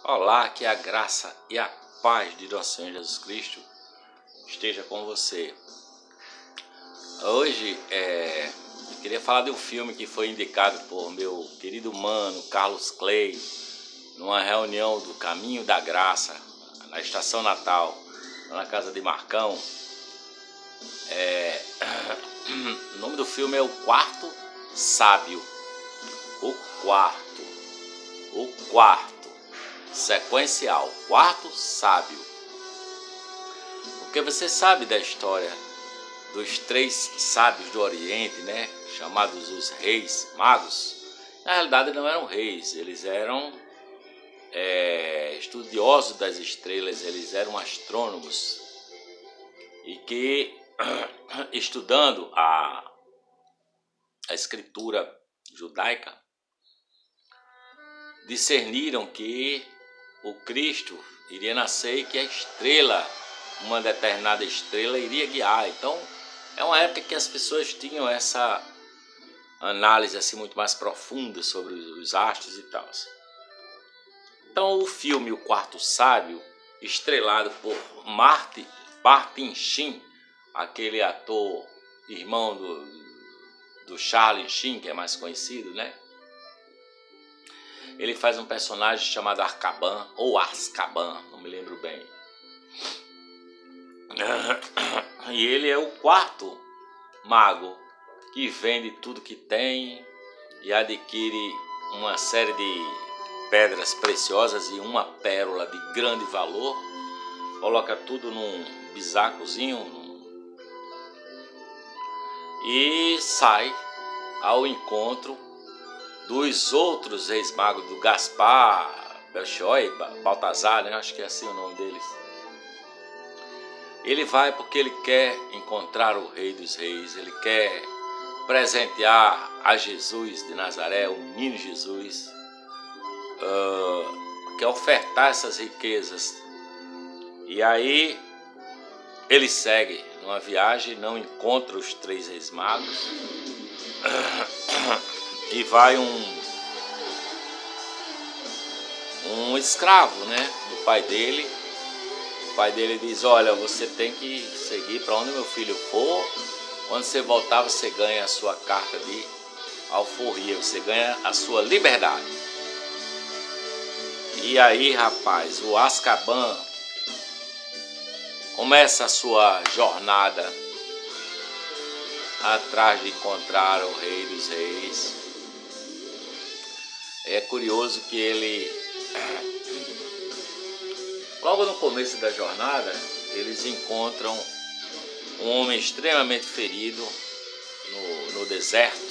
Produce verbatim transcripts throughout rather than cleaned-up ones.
Olá, que a graça e a paz de nosso Senhor Jesus Cristo esteja com você. Hoje é, eu queria falar de um filme que foi indicado por meu querido mano Carlos Clay numa reunião do Caminho da Graça na Estação Natal, na casa de Marcão. É, o nome do filme é O Quarto Sábio. O Quarto. O Quarto. Sequencial, Quarto Sábio. Porque você sabe da história dos três sábios do Oriente, né? Chamados os reis magos. Na realidade não eram reis, eles eram é, estudiosos das estrelas, eles eram astrônomos. E que, estudando a, a escritura judaica, discerniram que o Cristo iria nascer e que a estrela, uma determinada estrela, iria guiar. Então, é uma época que as pessoas tinham essa análise assim muito mais profunda sobre os astros e tal. Então, o filme O Quarto Sábio, estrelado por Martin, Martin Sheen, aquele ator irmão do, do Charlie Sheen, que é mais conhecido, né? Ele faz um personagem chamado Arcaban, ou Azkaban, não me lembro bem. E ele é o quarto mago que vende tudo que tem e adquire uma série de pedras preciosas e uma pérola de grande valor. Coloca tudo num bisacozinho e sai ao encontro dos outros reis magos, do Gaspar, Belchior e Baltazar, né? Acho que é assim o nome deles. Ele vai porque ele quer encontrar o Rei dos Reis, ele quer presentear a Jesus de Nazaré, o menino Jesus, uh, quer ofertar essas riquezas. E aí ele segue numa viagem, não encontra os três reis magos, e vai um um escravo, né, do pai dele. O pai dele diz: olha, você tem que seguir para onde meu filho for. Quando você voltar, você ganha a sua carta de alforria, você ganha a sua liberdade. E aí, rapaz, o Azkaban começa a sua jornada atrás de encontrar o Rei dos Reis. É curioso que ele, logo no começo da jornada, eles encontram um homem extremamente ferido no, no deserto.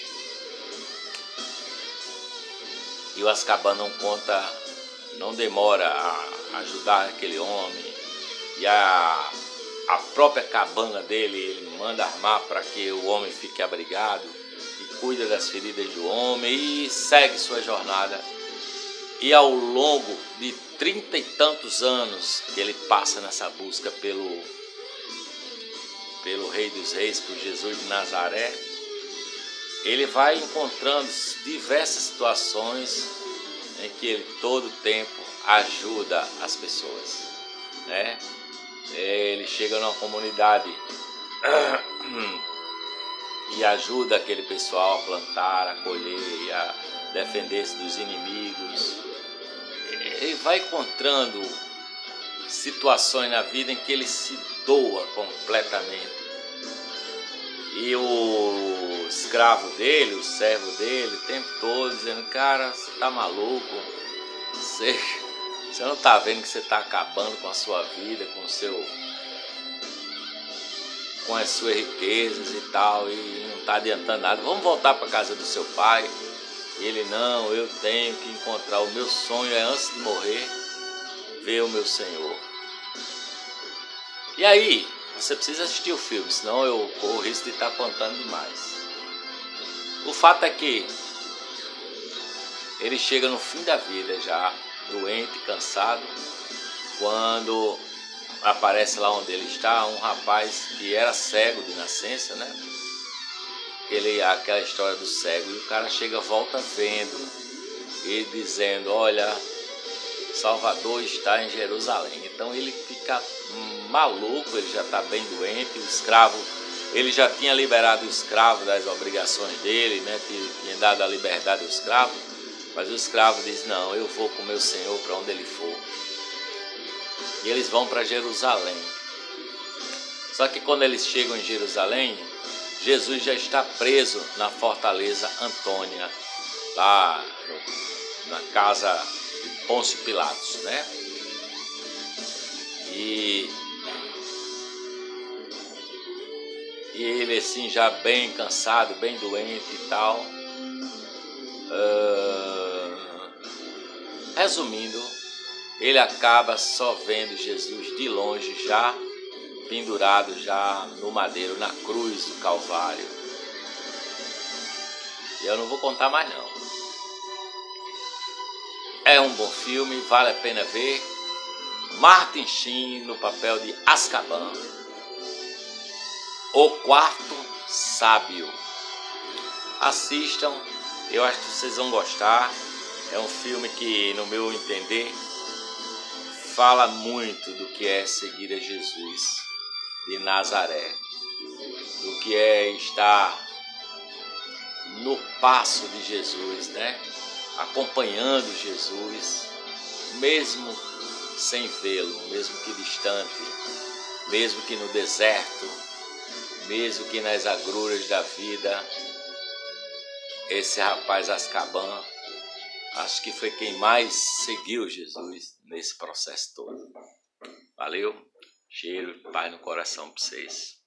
E o Azkaban não conta, não demora a ajudar aquele homem. E a, a própria cabana dele, ele manda armar para que o homem fique abrigado. Cuida das feridas do homem e segue sua jornada. E ao longo de trinta e tantos anos que ele passa nessa busca pelo, pelo Rei dos Reis, por Jesus de Nazaré, ele vai encontrando diversas situações em que ele todo tempo ajuda as pessoas, né? Ele chega numa comunidade e ajuda aquele pessoal a plantar, a colher, a defender-se dos inimigos. Ele vai encontrando situações na vida em que ele se doa completamente. E o escravo dele, o servo dele, o tempo todo dizendo: cara, você tá maluco, você, você não tá vendo que você tá acabando com a sua vida, com o seu... com as suas riquezas e tal, e não está adiantando nada, vamos voltar para a casa do seu pai. E ele: não, eu tenho que encontrar, o meu sonho é, antes de morrer, ver o meu Senhor. E aí, você precisa assistir o filme, senão eu corro o risco de estar contando demais. O fato é que ele chega no fim da vida já, doente, cansado, quando aparece lá onde ele está um rapaz que era cego de nascença, né? Ele, aquela história do cego, e o cara chega, volta vendo e dizendo: olha, Salvador está em Jerusalém. Então ele fica maluco, ele já está bem doente, o escravo, ele já tinha liberado o escravo das obrigações dele, né? Tinha dado a liberdade ao escravo, mas o escravo diz, não, eu vou com o meu Senhor para onde ele for. E eles vão para Jerusalém. Só que quando eles chegam em Jerusalém, Jesus já está preso na fortaleza Antônia, lá no, na casa de Pôncio Pilatos, né? E, e ele assim já bem cansado, bem doente e tal. Uh, resumindo, ele acaba só vendo Jesus de longe, já pendurado já no madeiro, na cruz do Calvário. E eu não vou contar mais não. É um bom filme, vale a pena ver. Martin Sheen no papel de Azkaban, O Quarto Sábio. Assistam, eu acho que vocês vão gostar. É um filme que, no meu entender, fala muito do que é seguir a Jesus de Nazaré, do que é estar no passo de Jesus, né? Acompanhando Jesus, mesmo sem vê-lo, mesmo que distante, mesmo que no deserto, mesmo que nas agruras da vida. Esse rapaz Azkaban, acho que foi quem mais seguiu Jesus nesse processo todo. Valeu, cheiro, paz no coração para vocês.